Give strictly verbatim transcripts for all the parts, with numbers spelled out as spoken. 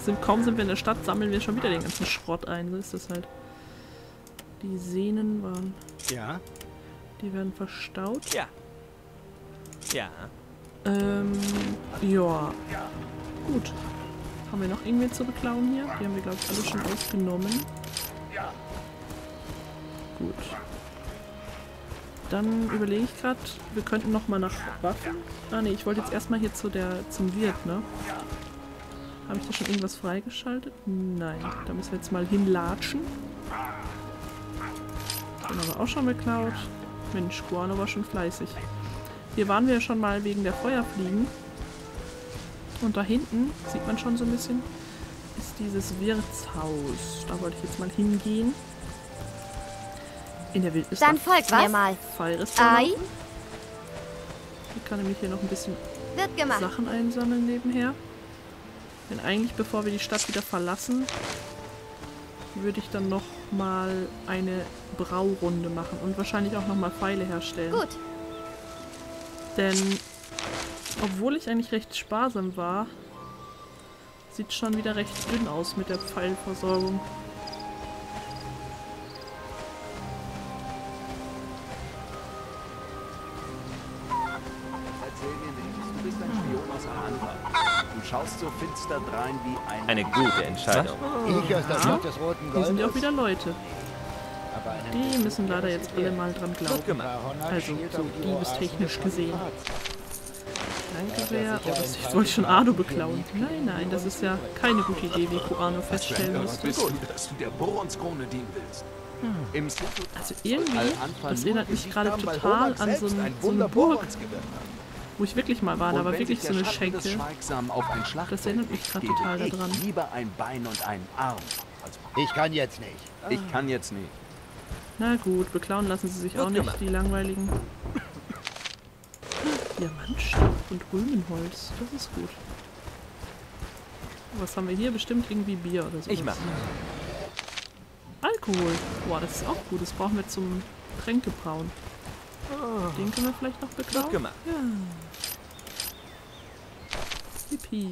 sind, kaum sind wir in der Stadt, sammeln wir schon wieder den ganzen Schrott ein. So ist das halt. Die Sehnen waren... Ja. Die werden verstaut. Ja. Ja. Ähm, ja. Gut. Haben wir noch irgendwen zu beklauen hier? Die haben wir, glaube ich, alle schon ausgenommen. Gut. Dann überlege ich gerade, wir könnten noch mal nach Waffen. Ah ne, ich wollte jetzt erstmal hier zu der, zum Wirt, ne? Habe ich da schon irgendwas freigeschaltet? Nein. Da müssen wir jetzt mal hinlatschen. Den haben wir auch schon beklaut. Mensch, Guano war schon fleißig. Hier waren wir ja schon mal wegen der Feuerfliegen. Und da hinten, sieht man schon so ein bisschen, ist dieses Wirtshaus. Da wollte ich jetzt mal hingehen. In der Wildnis. Dann folgt mir mal. Fallrestaurant. Ei. Ich kann nämlich hier noch ein bisschen Wird gemacht. Sachen einsammeln nebenher. Denn eigentlich, bevor wir die Stadt wieder verlassen, würde ich dann noch mal eine Braurunde machen und wahrscheinlich auch noch mal Pfeile herstellen. Gut. Denn obwohl ich eigentlich recht sparsam war, sieht schon wieder recht dünn aus mit der Pfeilversorgung. Du schaust so finster drein wie ein... Eine gute Entscheidung. Ich aus der Stadt des roten Hier Goldes. sind ja auch wieder Leute. Aber einen Die müssen leider jetzt alle mal dran glauben. Also so diebestechnisch gesehen. Danke sehr. Oh, das jetzt wollte ich schon Arno beklauen. Nein, nein, das ist ja keine gute Idee, wie Kuano feststellen musste. Bist du, dass du der Boronskrone dienen willst? Im Also irgendwie, das erinnert mich gerade total an so, ein, so eine Burg, wo ich wirklich mal war. Da war wirklich so eine Schenke. Das erinnert mich gerade total daran. Lieber ein Bein und einen Arm. Ich kann jetzt nicht. Ich kann jetzt nicht. Na gut, beklauen lassen sie sich auch nicht, die langweiligen. Diamantstab und Rübenholz, das ist gut. Was haben wir hier? Bestimmt irgendwie Bier oder so. Ich mach. Alkohol. Boah, das ist auch gut. Das brauchen wir zum Tränkebrauen. Den können wir vielleicht noch beklauen. Gut gemacht. Ja. Yippie.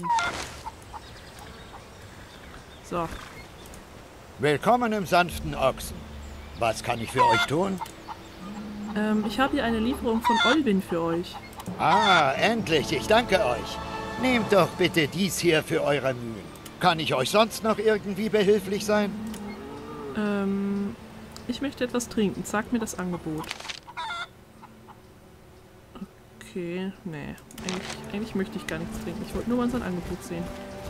So. Willkommen im sanften Ochsen. Was kann ich für euch tun? Ähm, ich habe hier eine Lieferung von Olvin für euch. Ah, endlich. Ich danke euch. Nehmt doch bitte dies hier für eure Mühen. Kann ich euch sonst noch irgendwie behilflich sein? Ähm, ich möchte etwas trinken. Sagt mir das Angebot. Okay, nee. Eigentlich, eigentlich möchte ich gar nichts trinken. Ich wollte nur mal sein Angebot sehen.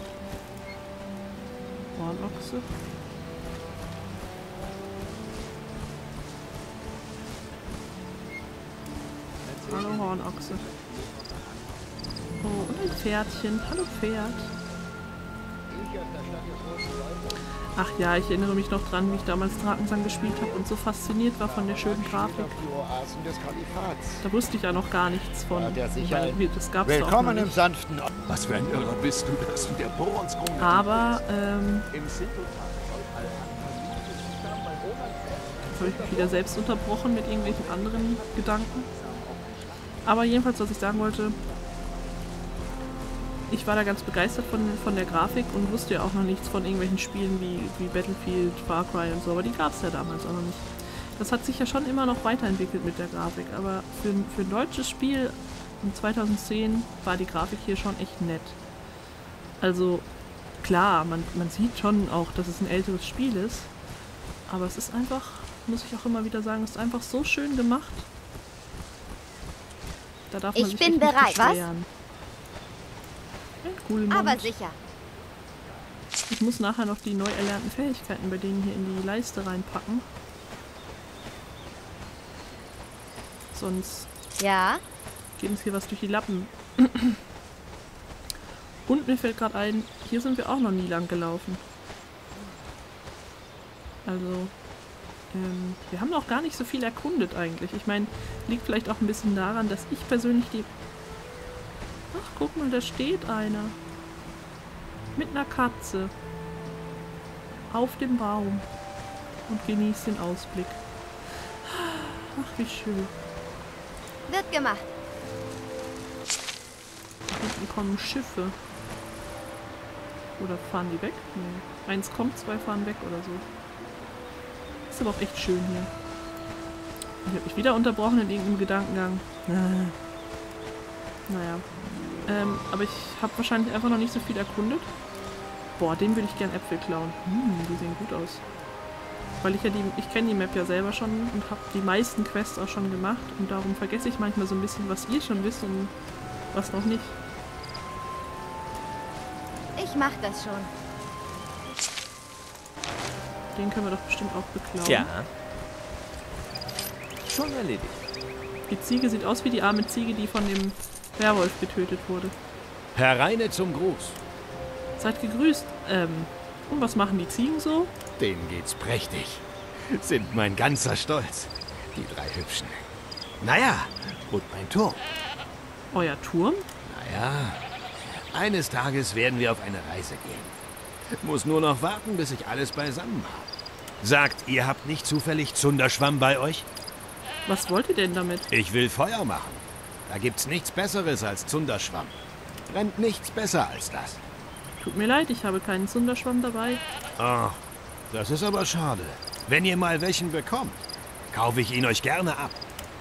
Hornochse. Hallo Hornochse. Oh, und ein Pferdchen. Hallo Pferd. Ach ja, ich erinnere mich noch dran, wie ich damals Drakensang gespielt habe und so fasziniert war von der schönen Grafik. Da wusste ich ja noch gar nichts von. Weil das gab's doch auch noch Willkommen im nicht. sanften Ochsen. Was für ein Irrer bist du, dass du der Boronskrone... Aber, ähm... Im Sintotal Jetzt habe ich mich wieder selbst unterbrochen mit irgendwelchen anderen Gedanken. Aber jedenfalls, was ich sagen wollte, ich war da ganz begeistert von, von der Grafik und wusste ja auch noch nichts von irgendwelchen Spielen wie, wie Battlefield, Far Cry und so, aber die gab es ja damals auch noch nicht. Das hat sich ja schon immer noch weiterentwickelt mit der Grafik, aber für, für ein deutsches Spiel in zweitausendzehn war die Grafik hier schon echt nett. Also klar, man, man sieht schon auch, dass es ein älteres Spiel ist, aber es ist einfach, muss ich auch immer wieder sagen, es ist einfach so schön gemacht. Da darf man Ich sich bin echt bereit, nicht was? beschweren. Ein cooler Aber Moment. sicher. Ich muss nachher noch die neu erlernten Fähigkeiten bei denen hier in die Leiste reinpacken. Sonst Ja? geht uns hier was durch die Lappen. Und mir fällt gerade ein, hier sind wir auch noch nie lang gelaufen. Also, ähm, wir haben noch gar nicht so viel erkundet eigentlich. Ich meine, liegt vielleicht auch ein bisschen daran, dass ich persönlich die... Ach, guck mal, da steht einer. Mit einer Katze. Auf dem Baum. Und genießt den Ausblick. Ach, wie schön. Wird gemacht. Da hinten kommen Schiffe. Oder fahren die weg? Nee. Eins kommt, zwei fahren weg oder so. Ist aber auch echt schön hier. Ich habe mich wieder unterbrochen in irgendeinem Gedankengang. Naja. Ähm, aber ich habe wahrscheinlich einfach noch nicht so viel erkundet. Boah, dem würde ich gern Äpfel klauen. Hm, die sehen gut aus. Weil ich ja die, ich kenne die Map ja selber schon und habe die meisten Quests auch schon gemacht. Und darum vergesse ich manchmal so ein bisschen, was ihr schon wisst und was noch nicht. Ich mach das schon. Den können wir doch bestimmt auch beklauen. Ja. Schon erledigt. Die Ziege sieht aus wie die arme Ziege, die von dem Werwolf getötet wurde. Hereine zum Gruß. Seid gegrüßt. Ähm, und was machen die Ziegen so? Denen geht's prächtig. Sind mein ganzer Stolz. Die drei Hübschen. Naja, und mein Turm. Euer Turm? Naja, eines Tages werden wir auf eine Reise gehen. Muss nur noch warten, bis ich alles beisammen habe. Sagt, ihr habt nicht zufällig Zunderschwamm bei euch? Was wollt ihr denn damit? Ich will Feuer machen. Da gibt's nichts Besseres als Zunderschwamm. Brennt nichts besser als das. Tut mir leid, ich habe keinen Zunderschwamm dabei. Oh, das ist aber schade. Wenn ihr mal welchen bekommt, kaufe ich ihn euch gerne ab.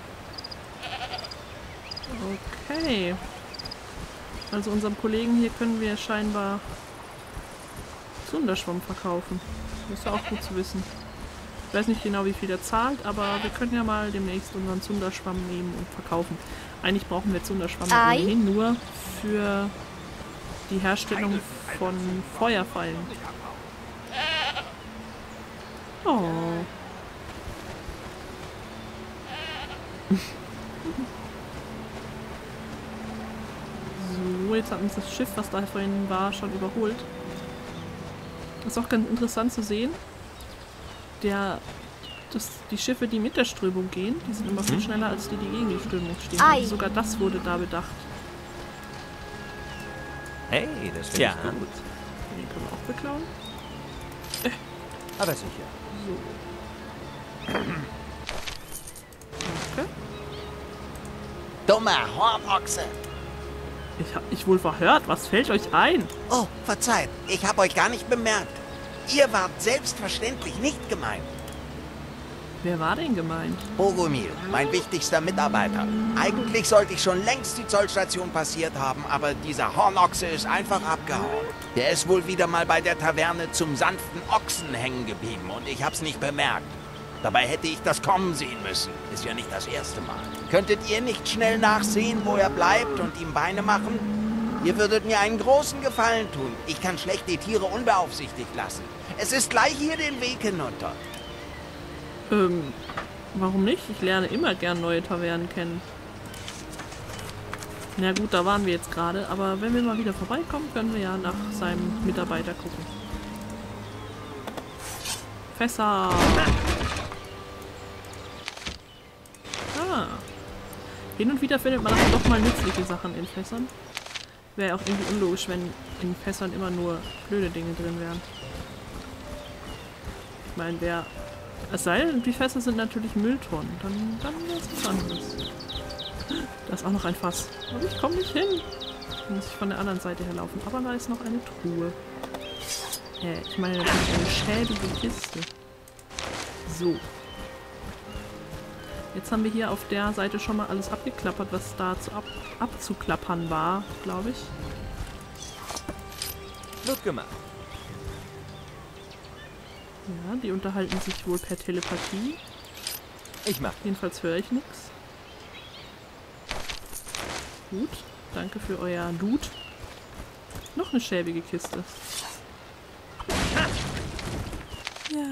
Okay. Also unserem Kollegen hier können wir scheinbar Zunderschwamm verkaufen. Das ist ja auch gut zu wissen. Ich weiß nicht genau, wie viel er zahlt, aber wir können ja mal demnächst unseren Zunderschwamm nehmen und verkaufen. Eigentlich brauchen wir Zunderschwamm Ei. ohnehin nur für die Herstellung von Feuerfallen. Oh. So, jetzt hat uns das Schiff, was da vorhin war, schon überholt. Das ist auch ganz interessant zu sehen. Der, das, die Schiffe, die mit der Strömung gehen, die sind immer viel schneller als die, die gegen die Strömung stehen. Ei. Also sogar das wurde da bedacht. Hey, das finde Ja. ich gut. Den können wir auch beklauen. Aber sicher. Okay. Dummer Hornochse. Ich hab mich wohl verhört. Was fällt euch ein? Oh, verzeiht, ich habe euch gar nicht bemerkt. Ihr wart selbstverständlich nicht gemeint. Wer war denn gemeint? Bogomil, mein wichtigster Mitarbeiter. Eigentlich sollte ich schon längst die Zollstation passiert haben, aber dieser Hornochse ist einfach abgehauen. Der ist wohl wieder mal bei der Taverne zum sanften Ochsen hängen geblieben und ich hab's nicht bemerkt. Dabei hätte ich das kommen sehen müssen. Ist ja nicht das erste Mal. Könntet ihr nicht schnell nachsehen, wo er bleibt und ihm Beine machen? Ihr würdet mir einen großen Gefallen tun. Ich kann schlecht die Tiere unbeaufsichtigt lassen. Es ist gleich hier den Weg hinunter. Ähm, warum nicht? Ich lerne immer gern neue Tavernen kennen. Na gut, da waren wir jetzt gerade, aber wenn wir mal wieder vorbeikommen, können wir ja nach seinem Mitarbeiter gucken. Fässer! Ah. Hin und wieder findet man doch mal nützliche Sachen in Fässern. Wäre ja auch irgendwie unlogisch, wenn in Fässern immer nur blöde Dinge drin wären. Ich meine, wer... Es sei denn, die Fässer sind natürlich Mülltonnen. Dann, dann wäre es was anderes. Da ist auch noch ein Fass. Aber ich komme nicht hin. Da muss ich von der anderen Seite herlaufen. Aber da ist noch eine Truhe. Äh, ich meine natürlich eine schäbige Kiste. So. Jetzt haben wir hier auf der Seite schon mal alles abgeklappert, was da zu ab abzuklappern war, glaube ich. Gut gemacht. Ja, die unterhalten sich wohl per Telepathie. Ich mach. Jedenfalls höre ich nichts. Gut, danke für euer Loot. Noch eine schäbige Kiste. Ja.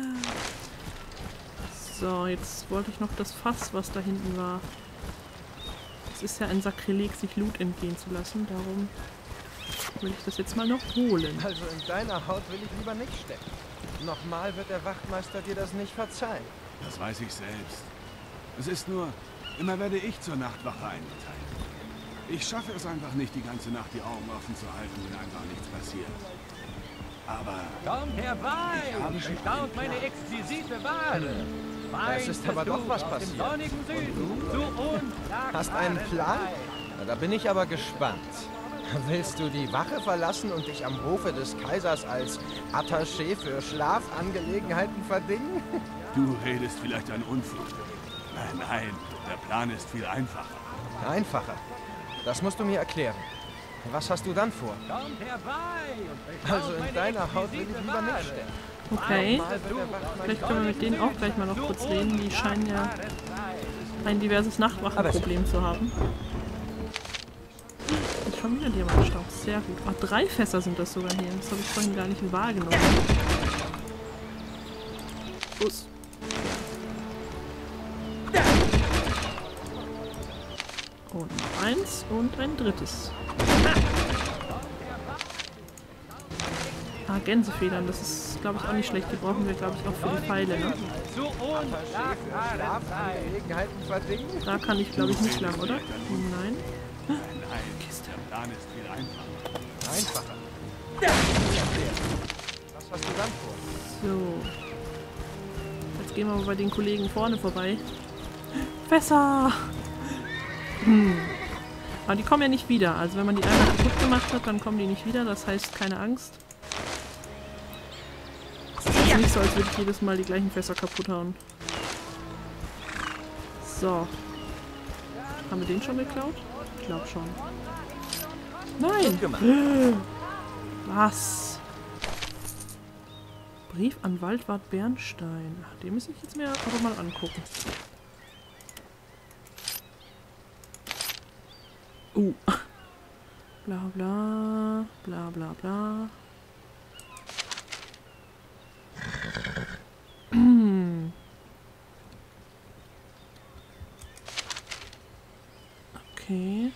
So, jetzt wollte ich noch das Fass, was da hinten war. Es ist ja ein Sakrileg, sich Loot entgehen zu lassen, darum will ich das jetzt mal noch holen. Also in deiner Haut will ich lieber nicht stecken. Nochmal wird der Wachtmeister dir das nicht verzeihen. Das weiß ich selbst. Es ist nur, immer werde ich zur Nachtwache eingeteilt. Ich schaffe es einfach nicht, die ganze Nacht die Augen offen zu halten, wenn einfach nichts passiert. Aber Kommt herbei! Ich habe schon Bestaunt einen meine Plan. exquisite Ware! Es ist aber doch was passiert. Im sonnigen Süden, zu uns Hast einen Plan? Na, da bin ich aber gespannt. Willst du die Wache verlassen und dich am Hofe des Kaisers als Attaché für Schlafangelegenheiten verdingen? Du redest vielleicht ein Unfug. Nein, nein, der Plan ist viel einfacher. Einfacher. Das musst du mir erklären. Was hast du dann vor? Kommt herbei! Also in deiner Haut will ich lieber nicht stecken. Okay, Mal wird der Wachtmeister vielleicht können wir mit denen auch gleich mal noch kurz reden. Die scheinen ja ein diverses Nachtwachenproblem zu haben. Ist schon wieder Diamantstaub. Sehr gut. Ach, drei Fässer sind das sogar hier. Das habe ich vorhin gar nicht wahrgenommen. Los. Und noch eins und ein drittes. Ah, Gänsefedern. Das ist, glaube ich, auch nicht schlecht. Die brauchen wir, glaube ich, auch für die Pfeile, ne? Zu uns! Attaché für Schlafangelegenheiten verdingen? Da kann ich, glaube ich, nicht lang, oder? Nein. Nein, nein, der Plan ist viel einfacher. Einfacher. Was hast du dann vor? So. Jetzt gehen wir mal bei den Kollegen vorne vorbei. Fässer! Hm. Aber die kommen ja nicht wieder. Also wenn man die einmal kaputt gemacht hat, dann kommen die nicht wieder. Das heißt, keine Angst. Es ist jetzt nicht so, als würde ich jedes Mal die gleichen Fässer kaputt hauen. So. Haben wir den schon geklaut? Ich glaube schon. Nein! Was? Brief an Waldwart Bernstein. Ach, den muss ich jetzt mir aber mal angucken. Uh. Bla bla. Bla bla bla. Hm. Okay.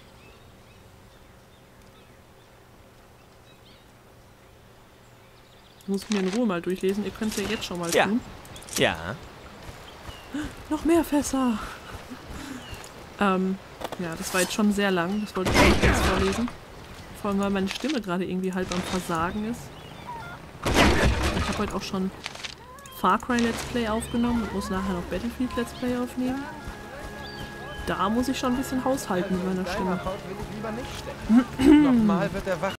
Das muss ich mir in Ruhe mal durchlesen. Ihr könnt es ja jetzt schon mal Ja. tun. Ja. Noch mehr Fässer. Ähm, ja, das war jetzt schon sehr lang. Das wollte ich auch nicht jetzt vorlesen. Vor allem, weil meine Stimme gerade irgendwie halb am Versagen ist. Ich habe heute auch schon Far Cry Let's Play aufgenommen und muss nachher noch Battlefield Let's Play aufnehmen. Da muss ich schon ein bisschen haushalten mit meiner In Stimme. deiner Haut will ich lieber nicht stecken. Nochmal wird der Wacht